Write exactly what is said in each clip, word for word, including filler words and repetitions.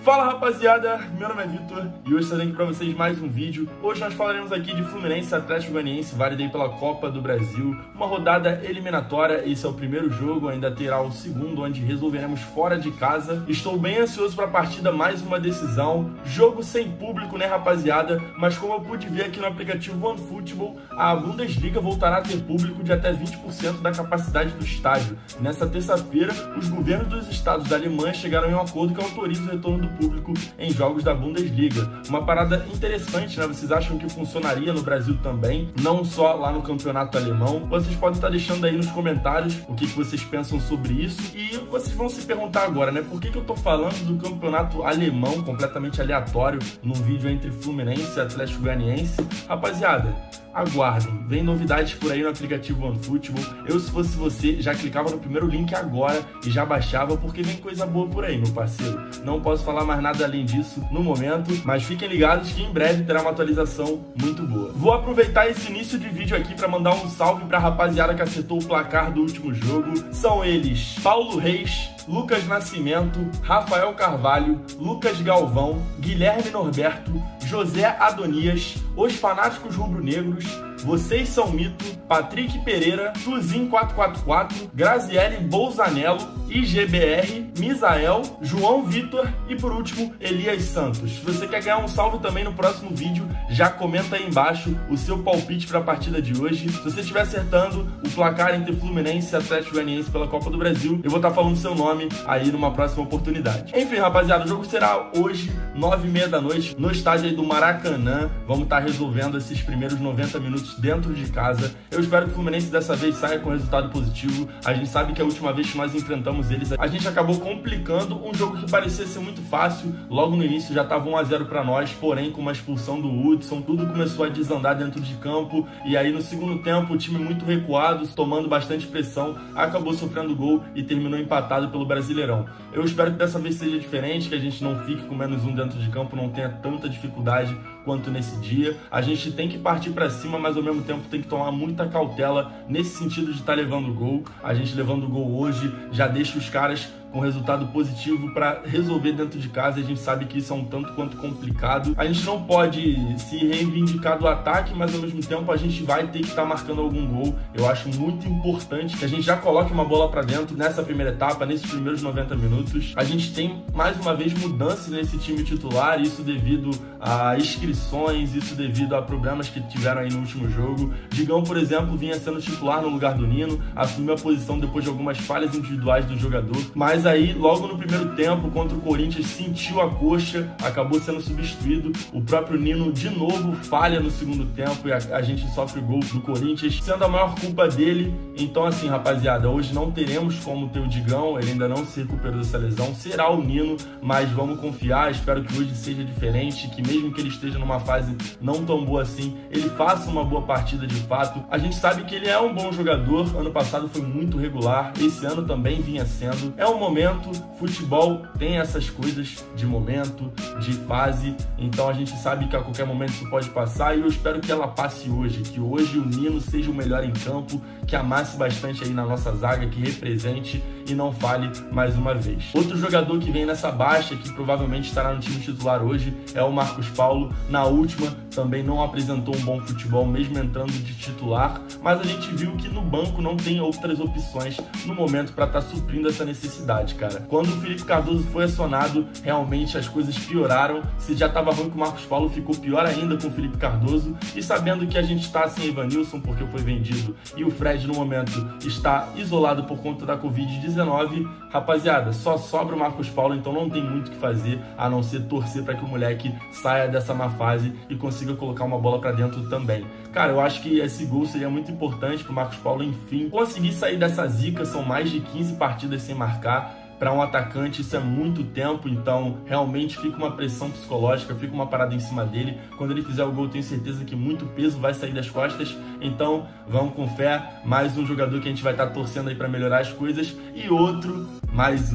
Fala rapaziada, meu nome é Vitor e hoje estarei aqui para vocês mais um vídeo. Hoje nós falaremos aqui de Fluminense e Atlético Goianiense, válido aí pela Copa do Brasil. Uma rodada eliminatória, esse é o primeiro jogo, ainda terá o segundo, onde resolveremos fora de casa. Estou bem ansioso para a partida, mais uma decisão. Jogo sem público, né rapaziada? Mas como eu pude ver aqui no aplicativo OneFootball, a Bundesliga voltará a ter público de até vinte por cento da capacidade do estádio. Nessa terça-feira, os governos dos estados da Alemanha chegaram em um acordo que autoriza o retorno do público em jogos da Bundesliga. Uma parada interessante, né? Vocês acham que funcionaria no Brasil também, não só lá no campeonato alemão? Vocês podem estar deixando aí nos comentários o que vocês pensam sobre isso. E vocês vão se perguntar agora, né? Por que que eu tô falando do campeonato alemão completamente aleatório num vídeo entre Fluminense e Atlético Goianiense? Rapaziada, aguardem, vem novidades por aí no aplicativo OneFootball. Eu, se fosse você, já clicava no primeiro link agora e já baixava, porque vem coisa boa por aí, meu parceiro. Não posso falar mais nada além disso no momento, mas fiquem ligados que em breve terá uma atualização muito boa. Vou aproveitar esse início de vídeo aqui para mandar um salve pra rapaziada que acertou o placar do último jogo. São eles Paulo Reis, Lucas Nascimento, Rafael Carvalho, Lucas Galvão, Guilherme Norberto, José Adonias, Os Fanáticos Rubro-Negros, Vocês São Mito, Patrick Pereira, Tuzin quatro quatro quatro, Graziele Bolzanello, I G B R, Misael, João Vitor e por último Elias Santos. Se você quer ganhar um salve também no próximo vídeo, já comenta aí embaixo o seu palpite para a partida de hoje. Se você estiver acertando o placar entre Fluminense e Atlético Goianiense pela Copa do Brasil, eu vou estar falando seu nome aí numa próxima oportunidade. Enfim, rapaziada, o jogo será hoje, nove e meia da noite, no estádio aí do Maracanã. Vamos estar resolvendo esses primeiros noventa minutos dentro de casa. Eu espero que o Fluminense dessa vez saia com resultado positivo. A gente sabe que a última vez que nós enfrentamos eles, a gente acabou complicando um jogo que parecia ser muito fácil. Logo no início já estava um a zero para nós, porém com uma expulsão do Hudson, tudo começou a desandar dentro de campo. E aí no segundo tempo o time muito recuado, tomando bastante pressão, acabou sofrendo gol e terminou empatado pelo Brasileirão. Eu espero que dessa vez seja diferente, que a gente não fique com menos um dentro de campo, não tenha tanta dificuldade quanto nesse dia. A gente tem que partir para cima, mas ao mesmo tempo tem que tomar muita cautela nesse sentido de estar levando gol. A gente levando gol hoje já deixa os caras com resultado positivo para resolver dentro de casa. A gente sabe que isso é um tanto quanto complicado. A gente não pode se reivindicar do ataque, mas ao mesmo tempo a gente vai ter que estar marcando algum gol. Eu acho muito importante que a gente já coloque uma bola para dentro nessa primeira etapa, nesses primeiros noventa minutos. A gente tem mais uma vez mudanças nesse time titular, isso devido a inscrições, isso devido a problemas que tiveram aí no último jogo. Digão, por exemplo, vinha sendo titular no lugar do Nino, assumiu a posição depois de algumas falhas individuais do jogador, mas aí logo no primeiro tempo contra o Corinthians sentiu a coxa, acabou sendo substituído. O próprio Nino de novo falha no segundo tempo e a, a gente sofre o gol do Corinthians, sendo a maior culpa dele. Então assim, rapaziada, hoje não teremos como ter o Digão, ele ainda não se recuperou dessa lesão, será o Nino, mas vamos confiar. Espero que hoje seja diferente, que mesmo que ele esteja numa fase não tão boa assim, ele faça uma boa partida de fato. A gente sabe que ele é um bom jogador, ano passado foi muito regular, esse ano também vinha sendo. É um momento, futebol tem essas coisas de momento, de fase, então a gente sabe que a qualquer momento isso pode passar e eu espero que ela passe hoje, que hoje o Nino seja o melhor em campo, que amasse bastante aí na nossa zaga, que represente e não falhe mais uma vez. Outro jogador que vem nessa baixa, que provavelmente estará no time titular hoje, é o Marcos Paulo. Na última também não apresentou um bom futebol, mesmo entrando de titular, mas a gente viu que no banco não tem outras opções no momento para estar suprindo essa necessidade, cara. Quando o Felipe Cardoso foi acionado, realmente as coisas pioraram. Se já estava ruim com o Marcos Paulo, ficou pior ainda com o Felipe Cardoso. E sabendo que a gente está sem Evanilson porque foi vendido e o Fred no momento está isolado por conta da covid dezenove, rapaziada, só sobra o Marcos Paulo, então não tem muito o que fazer a não ser torcer para que o moleque saia dessa má fase e consiga colocar uma bola para dentro também. Cara, eu acho que esse gol seria muito importante para o Marcos Paulo, enfim, conseguir sair dessa zica. São mais de quinze partidas sem marcar. Para um atacante isso é muito tempo, então realmente fica uma pressão psicológica, fica uma parada em cima dele. Quando ele fizer o gol, tenho certeza que muito peso vai sair das costas. Então vamos com fé, mais um jogador que a gente vai estar torcendo aí para melhorar as coisas. E outro, mais um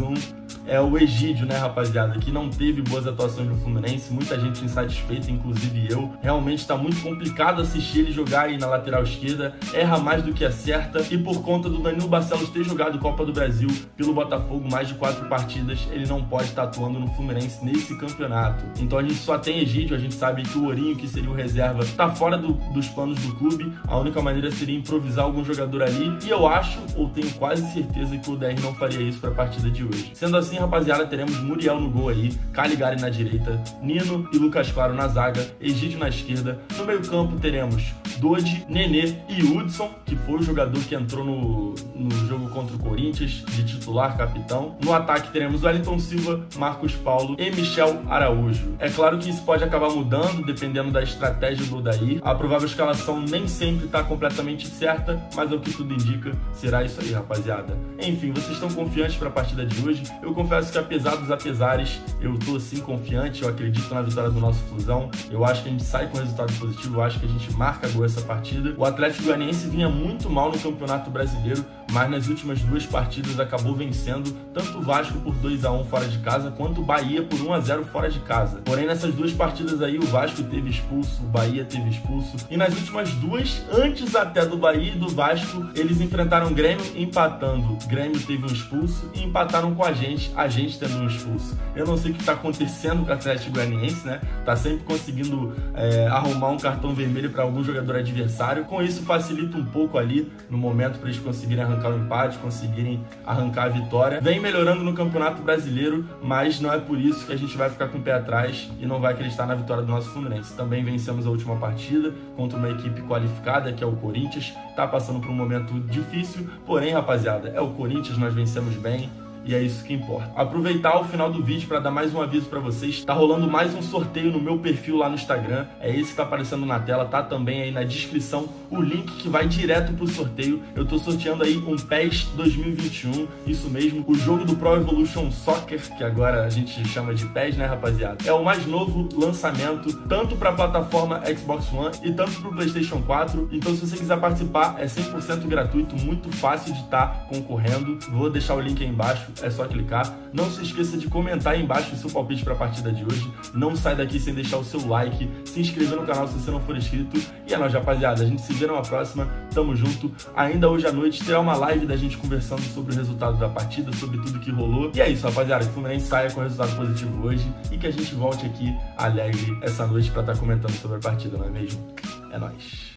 é o Egídio, né, rapaziada, que não teve boas atuações no Fluminense, muita gente insatisfeita, inclusive eu. Realmente tá muito complicado assistir ele jogar aí na lateral esquerda, erra mais do que acerta, e por conta do Danilo Barcelos ter jogado Copa do Brasil pelo Botafogo mais de quatro partidas, ele não pode estar atuando no Fluminense nesse campeonato. Então a gente só tem Egídio, a gente sabe que o Ourinho, que seria o reserva, tá fora do, dos planos do clube, a única maneira seria improvisar algum jogador ali, e eu acho, ou tenho quase certeza, que o D R não faria isso para a partida de hoje. Sendo assim, rapaziada, teremos Muriel no gol aí, Caligari na direita, Nino e Lucas Claro na zaga, Egídio na esquerda. No meio campo teremos Dodi, Nenê e Hudson, que foi o jogador que entrou no, no jogo contra o Corinthians, de titular, capitão. No ataque teremos Wellington Silva, Marcos Paulo e Michel Araújo. É claro que isso pode acabar mudando, dependendo da estratégia do Odair. A provável escalação nem sempre está completamente certa, mas é o que tudo indica, será isso aí, rapaziada. Enfim, vocês estão confiantes para a partida de hoje? Eu confesso que apesar dos apesares, eu tô sim confiante, eu acredito na vitória do nosso Flusão. Eu acho que a gente sai com resultado positivo, eu acho que a gente marca gol essa partida. O Atlético Goianiense vinha muito mal no Campeonato Brasileiro, mas nas últimas duas partidas acabou vencendo tanto o Vasco por dois a um fora de casa, quanto o Bahia por um a zero fora de casa. Porém, nessas duas partidas aí, o Vasco teve expulso, o Bahia teve expulso, e nas últimas duas, antes até do Bahia e do Vasco, eles enfrentaram o Grêmio empatando. O Grêmio teve um expulso e empataram com a gente, a gente tendo um expulso. Eu não sei o que tá acontecendo com o Atlético Goianiense, né? Tá sempre conseguindo é, arrumar um cartão vermelho para algum jogador adversário. Com isso, facilita um pouco ali no momento para eles conseguirem arrancar o empate, conseguirem arrancar a vitória. Vem melhorando no Campeonato Brasileiro, mas não é por isso que a gente vai ficar com o pé atrás e não vai acreditar na vitória do nosso Fluminense. Também vencemos a última partida contra uma equipe qualificada, que é o Corinthians. Tá passando por um momento difícil, porém, rapaziada, é o Corinthians, nós vencemos bem. E é isso que importa. Aproveitar o final do vídeo para dar mais um aviso para vocês. Tá rolando mais um sorteio no meu perfil lá no Instagram. É esse que tá aparecendo na tela. Tá também aí na descrição o link que vai direto pro sorteio. Eu tô sorteando aí um P E S dois mil e vinte e um. Isso mesmo. O jogo do Pro Evolution Soccer, que agora a gente chama de P E S, né, rapaziada? É o mais novo lançamento, tanto para a plataforma Xbox One e tanto pro PlayStation quatro. Então, se você quiser participar, é cem por cento gratuito. Muito fácil de estar tá concorrendo. Vou deixar o link aí embaixo. É só clicar. Não se esqueça de comentar aí embaixo o seu palpite para a partida de hoje. Não sai daqui sem deixar o seu like, se inscrever no canal se você não for inscrito. E é nóis, rapaziada. A gente se vê numa próxima. Tamo junto. Ainda hoje à noite terá uma live da gente conversando sobre o resultado da partida, sobre tudo que rolou. E é isso, rapaziada. Que o Fluminense saia com resultado positivo hoje e que a gente volte aqui alegre essa noite para estar tá comentando sobre a partida, não é mesmo? É nóis.